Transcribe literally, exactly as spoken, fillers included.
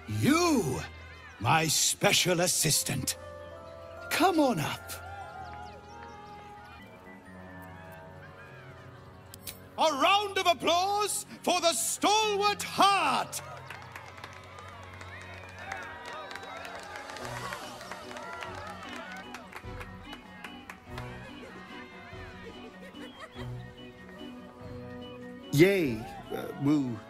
You, my special assistant. Come on up. A round of applause for the stalwart heart! Yay, uh, woo.